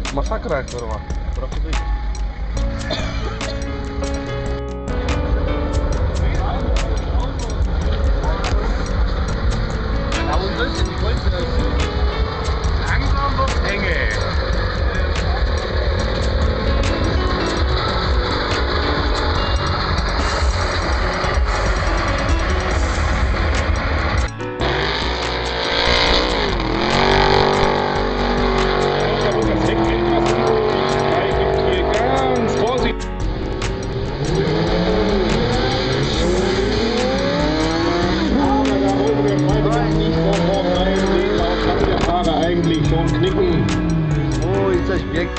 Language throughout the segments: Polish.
Masakra, kurwa. Langsam wird enge. Eigentlich schon knicken. Oh, jetzt ist weg.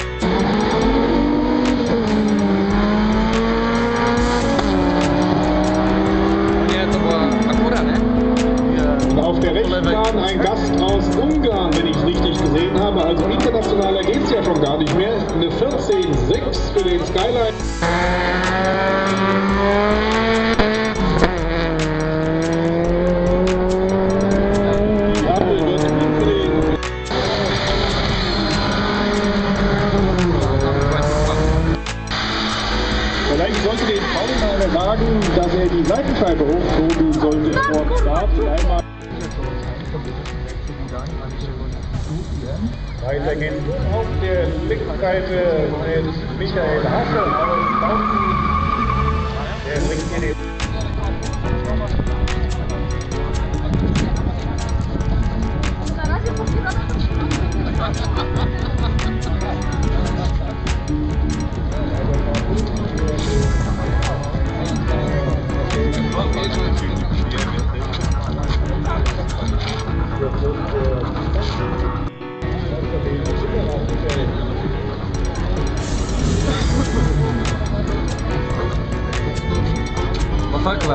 Und auf der rechten Bahn ein Gast aus Ungarn, wenn ich es richtig gesehen habe. Also internationaler geht es ja schon gar nicht mehr. Eine 14,6 für den Skyline. Vielleicht sollte den Paul mal sagen, dass er die Seitenscheibe hochkurbeln sollte vor dem Start. Einmal weitergehen auf der linken Seite mit Michael Hasse. Der bringt hier den Masakra.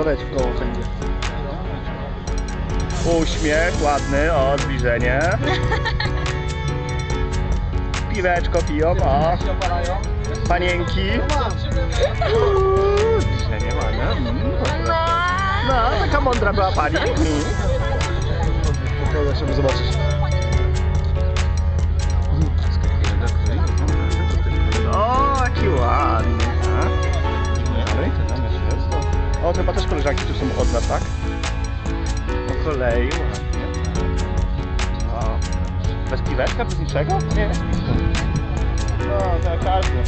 Podać w koło wszędzie. Uśmiech, ładny, o, zbliżenie. Piweczko piją, o. Panienki. Zbliżenie ładne. No, taka mądra była pani. Pokażę, żeby zobaczyć. O, jaki ładny. O, to chyba też koleżanki tu są od nas, tak? Po kolei, ładnie. O. Bez piweczka, bez niczego? Nie, bez piwka. No, to każdy.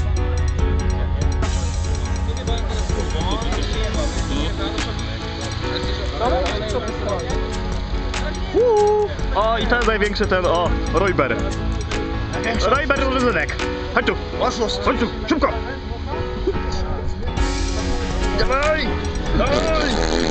O, i ten największy ten, o, Royber. Royber użynek. Chodź tu, chodź tu, szybko. Dawaj, dawaj.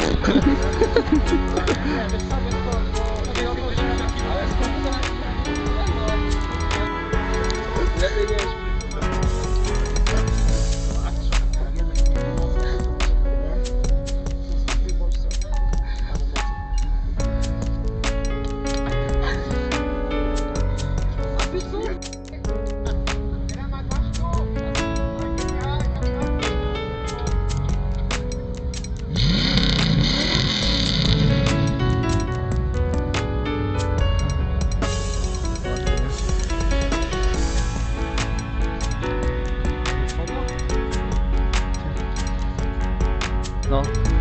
No.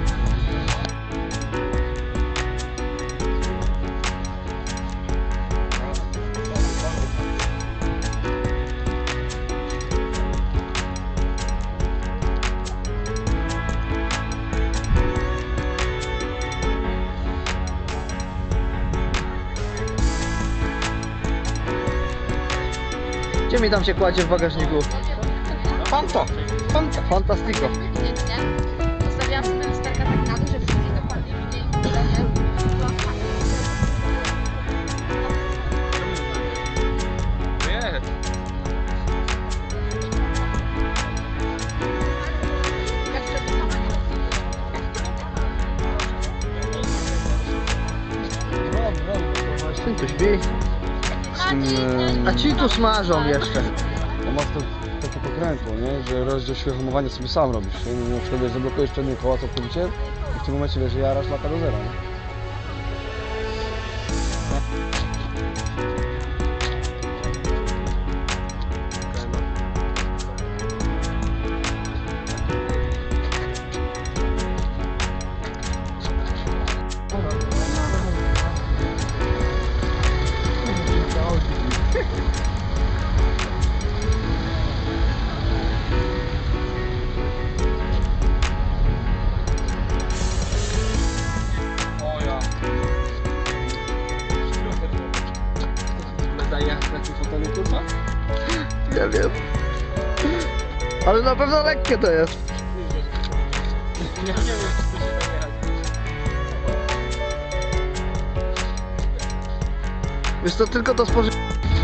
Gdzie mi tam się kładzie w bagażniku? Fanta! Fanta! Fantastico. Zostawiałam sobie lusterka tak na dół, żeby sobie dokładnie widzieli. Nie! Syn tu śpi. A ci tu smażą jeszcze. No masz to takie pokrętło, nie? Że rozdział świeżomowania sobie sam robisz. Nie? Na przykład wiesz, zablokujesz przednie koła całkowicie i w tym momencie wiesz, że jarasz lata do zera. Nie? Nie wiem. Ale na pewno lekkie to jest. Wiesz co, tylko to spożycie.